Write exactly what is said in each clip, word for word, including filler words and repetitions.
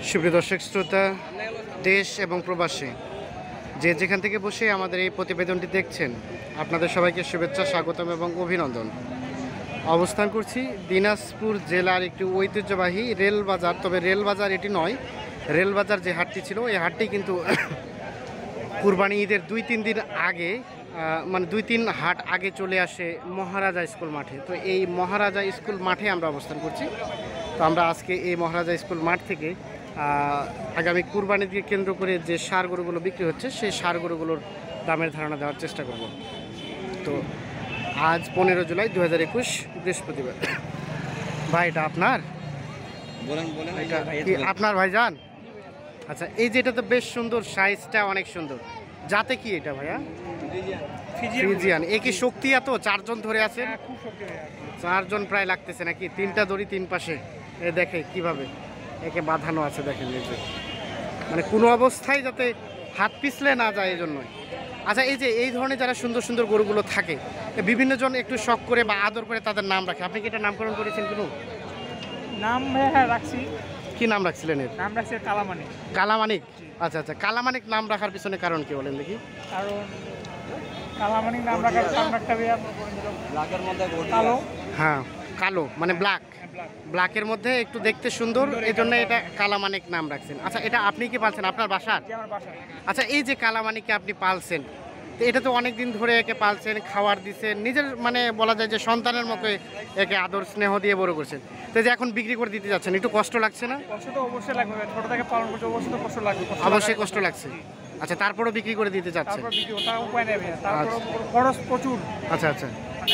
সুপ্রিয় দর্শক শ্রোতা, দেশ এবং প্রবাসী যে যেখান থেকে বসে আমাদের এই প্রতিবেদনটি দেখছেন, আপনাদের সবাইকে শুভেচ্ছা, স্বাগতম এবং অভিনন্দন। অবস্থান করছি দিনাজপুর জেলার একটি ঐতিহ্যবাহী রেল বাজার। তবে রেল বাজার এটি নয়, রেল বাজার যে হাটটি ছিল এই হাটটি কিন্তু কুরবানি ঈদের দুই তিন দিন আগে, মানে দুই তিন হাট আগে চলে আসে মহারাজা স্কুল মাঠে। তো এই মহারাজা স্কুল মাঠে আমরা অবস্থান করছি। তো আমরা আজকে এই মহারাজা স্কুল মাঠ থেকে আগামী কুরবানিকে কেন্দ্র করে যে সার গরুগুলো বিক্রি হচ্ছে সেই সার গরুগুলোর দামের ধারণা দেওয়ার চেষ্টা করব। তো আজ পনেরো জুলাই দু হাজার একুশ বৃহস্পতিবার। ভাই এটা আপনার? বলেন বলেন এটা কি আপনার ভাইজান? আচ্ছা, এই যে এটা তো বেশ সুন্দর, সাইজটা অনেক সুন্দর। যাতে কি এটা ভাইয়া? ফ্রিজিয়ান। এ কি শক্তি এত? চারজন ধরে আছেন? চারজন প্রায় লাগতেছে নাকি? তিনটা দড়ি তিন পাশে, এ দেখে কিভাবে একে বাঁধানো আছে, দেখেন নিজে, মানে কোনো অবস্থায় যাতে হাত পিছলে না যায় এই জন্যই। আচ্ছা, এই যে এই ধরনের যারা সুন্দর সুন্দর গরুগুলো থাকে, বিভিন্ন জন একটু শখ করে বা আদর করে তাদের নাম রাখে। আপনি কি এটা নামকরণ করেছেন কোনো? নাম হ্যাঁ রাখছি। কি নাম রাখছিলেন এর? নাম রাখছি কালামানিক। কালামানিক। আচ্ছা আচ্ছা, কালামানিক নাম রাখার পিছনে কারণ কি বলেন দেখি? কারণ কালামানিক নাম রাখার কারণ একটা ব্ল্যাকের মধ্যে কালো। হ্যাঁ, কালো মানে ব্ল্যাক, ব্ল্যাকের মধ্যে একটু দেখতে সুন্দর, এই জন্য এটা কালামানিক নাম রাখছেন। আচ্ছা, এটা আপনি কি পালছেন আপনার বাসার? আচ্ছা, এই যে কালামানিককে আপনি পালছেন, তো এটা তো অনেক দিন ধরে একে পালছেন, খাবার দিচ্ছেন, নিজের মানে বলা যায় যে সন্তানের মতো একে আদর স্নেহ দিয়ে বড় করছেন। তো যে এখন বিক্রি করে দিতে যাচ্ছেন, একটু কষ্ট লাগছে না? কষ্ট তো অবশ্যই লাগবে, ছোট থেকে পালন করতে অবশ্যই তো কষ্ট লাগবে। অবশ্যই কষ্ট লাগছে। আচ্ছা, তারপরেও বিক্রি করে দিতে চাচ্ছেন? তারপর বিক্রি ওটা উপায় নেই, তারপর খরচ প্রচুর। আচ্ছা আচ্ছা,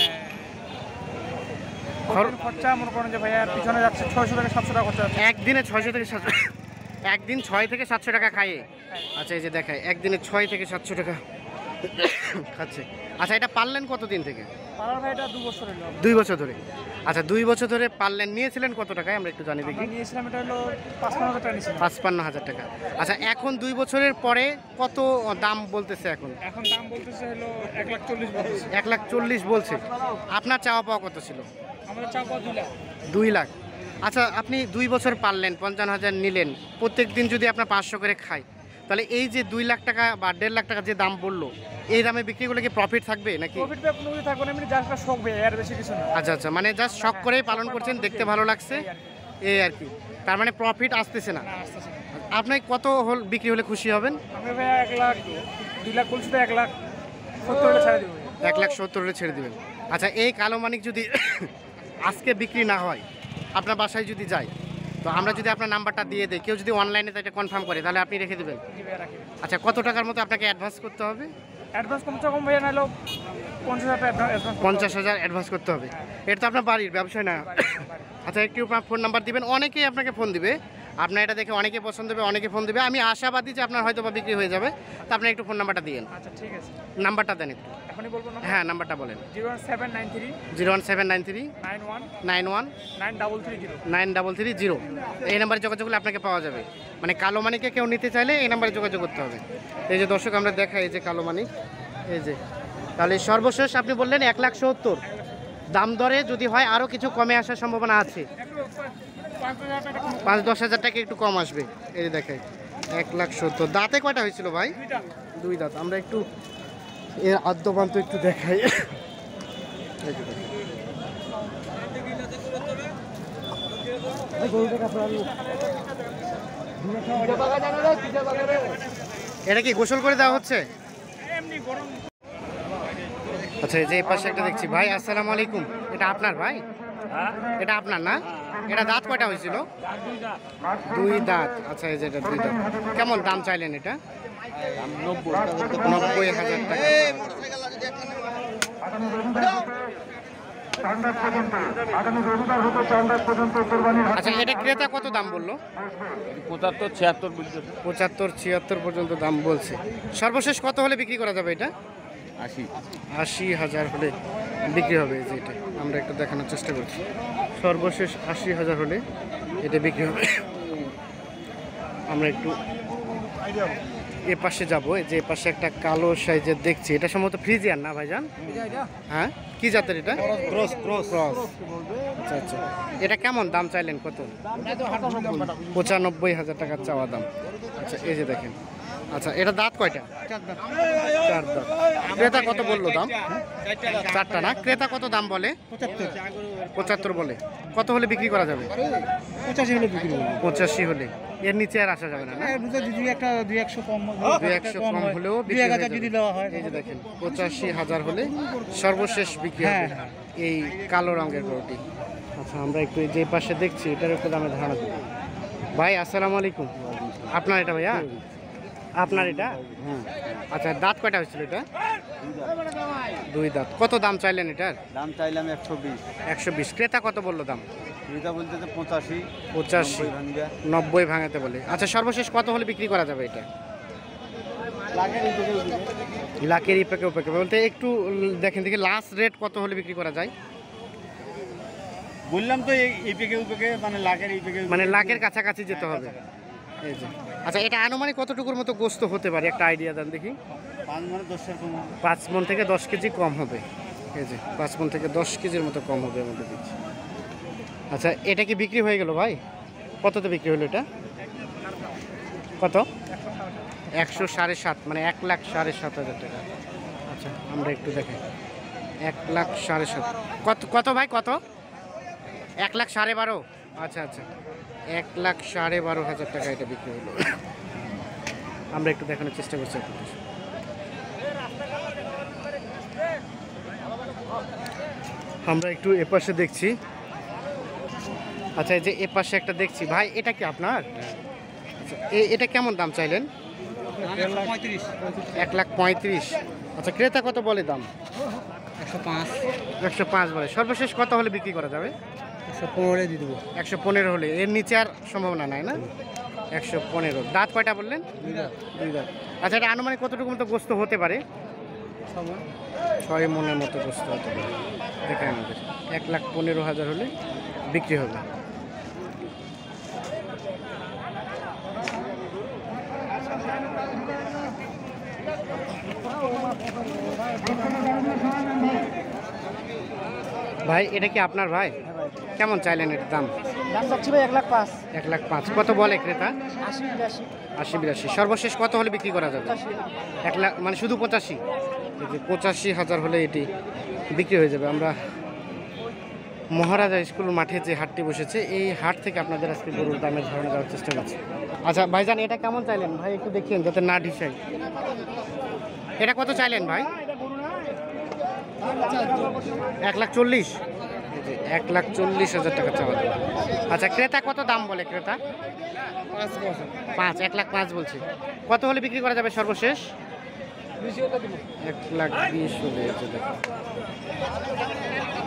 মানে খরচা মনে করেন যে ভাইয়া পিছনে যাচ্ছে ছয়শো থেকে সাতশো টাকা খরচা যাচ্ছে একদিনে। ছয়শো থেকে সাতশো একদিন ছয় থেকে সাতশো টাকা খাইয়ে? আচ্ছা, এই যে দেখায় একদিনে ছয় থেকে সাতশো টাকা খাচ্ছে। আচ্ছা, এটা পারলেন কতদিন থেকে? পালার ভাই এটা দু বছর হলো। দুই বছর ধরে। আচ্ছা, দুই বছর ধরে পারলেন। নিয়েছিলেন কত টাকায় আমরা একটু জানি দেখি? নিয়েছিলাম এটা হলো পাঁচপান্ন হাজার টাকা নিয়েছিলাম। পাঁচপান্ন হাজার টাকা। আচ্ছা, এখন দুই বছরের পরে কত দাম বলতেছে এখন? এখন দাম বলতেছে হলো এক লাখ চল্লিশ বলতেছে। এক লাখ চল্লিশ বলছে। আপনার চাওয়া পাওয়া কত ছিল? আমাদের চাওয়া পাওয়া দুই লাখ। দুই লাখ। আচ্ছা, আপনি দুই বছর পারলেন, পঞ্চান্ন হাজার নিলেন, প্রত্যেক দিন যদি আপনার পাঁচশো করে খায়, তাহলে এই যে দুই লাখ টাকা বা দেড় লাখ টাকা যে দাম বললো, এই দামে বিক্রি করলে কি প্রফিট থাকবে নাকি? প্রফিট পে কোনো কিছু থাকবে না, এমনি জাস্ট শখ ভাই, আর বেশি কিছু না। আচ্ছা আচ্ছা, মানে জাস্ট শখ করেই পালন করছেন, দেখতে ভালো লাগছে এই আর কি। তার মানে প্রফিট আসতেছে না। আপনি কত হল বিক্রি হলে খুশি হবেন? আমি ভাই এক লাখ দুই লাখ বলছি, তো এক লাখ সত্তর হলে ছেড়ে দেবো। এক লাখ সত্তর হলে ছেড়ে দেবেন। আচ্ছা, এই কালো মানিক যদি আজকে বিক্রি না হয়, আপনার বাসায় যদি যায়, তো আমরা যদি আপনার নাম্বারটা দিয়ে দিই, কেউ যদি অনলাইনে এটা কনফার্ম করে, তাহলে আপনি রেখে দেবেন? আচ্ছা, কত টাকার মতো আপনাকে অ্যাডভান্স করতে হবে? অ্যাডভান্স কমসে কম ভাইয়া নাহলেও পঞ্চাশ হাজার টাকা। পঞ্চাশ হাজার অ্যাডভান্স করতে হবে। এটা তো আপনার বাড়ির ব্যবসায় না। আচ্ছা, একটু আপনার ফোন নাম্বার দিবেন। অনেকেই আপনাকে ফোন দিবে, আপনার এটা দেখে অনেকে পছন্দ হবে, অনেকে ফোন দেবে। আমি আশাবাদী যে আপনার হয়তো বা বিক্রি হয়ে যাবে। তো আপনি একটু ফোন নাম্বারটা দিয়েন। আচ্ছা ঠিক আছে, নাম্বারটা দেন একটু। এখনই বলবো না? হ্যাঁ, নাম্বারটা বলেন। Zero one seven nine three zero one seven nine three nine one nine one nine double three zero nine double three zero. এই নাম্বারে যোগাযোগ করলে আপনাকে পাওয়া যাবে। মানে কালো মানিকে কেউ নিতে চাইলে এই নাম্বারে যোগাযোগ করতে হবে। এই যে দর্শক, আমরা দেখাই এই যে কালো মানিক, এই যে। তাহলে সর্বশেষ আপনি বললেন এক লাখ সত্তর। দাম দরে যদি হয় আরও কিছু কমে আসার সম্ভাবনা আছে? পাঁচ দশ হাজার টাকা একটু কম আসবে। এই যে দেখাই এক লাখ সত্তর। দাঁতে কয়টা হয়েছিল ভাই? দুই দাঁত। আমরা একটু এর আদ্যপান্ত একটু দেখাই। এটা কি গোসল করে দেওয়া হচ্ছে? আচ্ছা, এই যে এই পাশে একটা দেখছি। ভাই আসসালামু আলাইকুম, এটা আপনার ভাই? এটা আপনার না? এটা দাঁত কয়টা হয়েছিল? দুই দাঁত। আচ্ছা, এই যে এটা দুই দাঁত। কেমন দাম চাইলেন এটা? নব্বই হাজার টাকা। আচ্ছা, এটা ক্রেতা কত দাম বললো? পঁচাত্তর ছিয়াত্তর পঁচাত্তর ছিয়াত্তর পর্যন্ত দাম বলছে। সর্বশেষ কত হলে বিক্রি করা যাবে এটা? আশি আশি হাজার হলে বিক্রি হবে। যে এটা আমরা একটু দেখানোর চেষ্টা করছি। সর্বশেষ আশি হাজার হলে এটা বিক্রি হবে। আমরা একটু এ পাশে যাবো। এই যে এ পাশে একটা কালো সাইজের দেখছি, এটা সম্ভবত ফ্রিজিয়ান না ভাইজান? হ্যাঁ, কি জাতের এটা? Cross cross cross. আচ্ছা আচ্ছা, এটা কেমন দাম চাইলেন? কত? পঁচানব্বই হাজার টাকার চাওয়া দাম। আচ্ছা, এই যে দেখেন। আচ্ছা, এটা দাঁত কয়টা? চার দাঁত। ক্রেতা কত বললো দাম? চারটা না? ক্রেতা কত দাম বলে? পঁচাত্তর বলে। কত হলে বিক্রি করা যাবে? পঁচাশি হলে বিক্রি করবো। পঁচাশি হলে। এর নিচে আর আসা যাবে না না? দুই একটা দুই একশো কম দুই একশো কম হলেও বিক্রি হয়ে যাবে। এই যে দেখেন, পঁচাশি হাজার হলে সর্বশেষ বিক্রি হবে এই কালো রঙের গরুটি। আচ্ছা, আমরা একটু যে পাশে দেখছি এটার একটু দামে ধারণা দেব। ভাই আসসালামু আলাইকুম। আপনার এটা ভাইয়া? আপনার এটা? আচ্ছা, দাঁত কয়টা হয়েছিল এটা? দুই দাঁত। কত দাম চাইলেন এটার? দাম চাইলাম একশো বিশ। একশো বিশ। ক্রেতা কত বললো দাম? এটা বলতে পঁচাশি। পঁচাশি, নব্বই ভাঙাতে বলে। আচ্ছা, সর্বশেষ কত হলে বিক্রি করা যাবে এটা? লাখের ইপেকে উপেকে বলতে একটু দেখেন দেখি লাস্ট রেট কত হলে বিক্রি করা যায়? বললাম তো এই পেকে উপেকে মানে লাখের এই পেকে মানে লাখের কাছাকাছি যেতে হবে। এই যে আচ্ছা, এটা আনুমানিক কতটুকুর মতো গোস্ত হতে পারে একটা আইডিয়া দেন দেখি। পাঁচ মানে দশের কম। পাঁচ মন থেকে দশ কেজি কম হবে। এই যে পাঁচ মন থেকে দশ কেজির মতো কম হবে আমাদের দিচ্ছি। আচ্ছা, এটা কি বিক্রি হয়ে গেল ভাই? কততে বিক্রি হলো এটা? কত? একশো সাড়ে সাত, মানে এক লাখ সাড়ে সাত হাজার টাকা। আচ্ছা, আমরা একটু দেখেন। এক লাখ সাড়ে সাত। কত কত ভাই কত? এক লাখ সাড়ে বারো। আচ্ছা আচ্ছা, এক লাখ সাড়ে বারো হাজার টাকা এটা বিক্রি হলো। আমরা একটু দেখানোর চেষ্টা করছি আপনাদের। আমরা একটু এপাশে দেখছি। আচ্ছা, এই যে এপাশে একটা দেখছি ভাই, এটা কি আপনার? আচ্ছা, এ- এটা কেমন দাম চাইলেন? এক লাখ পঁয়ত্রিশ। আচ্ছা, ক্রেতা কত বলে দাম? একশো পাঁচ একশো পাঁচ বলে। সর্বশেষ কত হলে বিক্রি করা যাবে? একশো পনেরো দিয়ে দেবো। একশো পনেরো হলে। এর নিচে আর সম্ভাবনা নাই না? একশো পনেরো। দাঁত কয়টা বললেন? দুই দাঁত। আচ্ছা, এটা আনুমানিক কতটুকু মতো গোস্ত হতে পারে? ছয় মনের মতো গোস্ত হতে পারে। দেখেন আমাদের এক লাখ পনেরো হাজার হলে বিক্রি হবে। ভাই, এটা কি আপনার ভাই? কেমন চাইলেন এর দাম? দাম চাচ্ছি ভাই এক লাখ পাঁচ। এক লাখ পাঁচ। কত বলে ক্রেতা? আশি বিরাশি। আশি বিরাশি। সর্বশেষ কত হলে বিক্রি করা যাবে? এক লাখ মানে শুধু পঁচাশি। এই যে পঁচাশি হাজার হলে এটি বিক্রি হয়ে যাবে। আমরা মহারাজা স্কুল মাঠে যে হাটটি বসেছে এই হাট থেকে আপনাদের আজকে গরুর দামের ধারণা দেওয়ার চেষ্টা করছি। আচ্ছা ভাইজান, এটা কেমন চাইলেন ভাই? একটু দেখেন যাতে না ঢিসাই। এটা কত চাইলেন ভাই? এক লাখ চল্লিশ। এই যে এক লাখ চল্লিশ হাজার টাকা চাওয়া দাম। আচ্ছা, ক্রেতা কত দাম বলে? ক্রেতা পাঁচ। এক লাখ পাঁচ বলছে। কত হলে বিক্রি করা যাবে সর্বশেষ? এক লাখ বিশ হলে। এই যে দেখো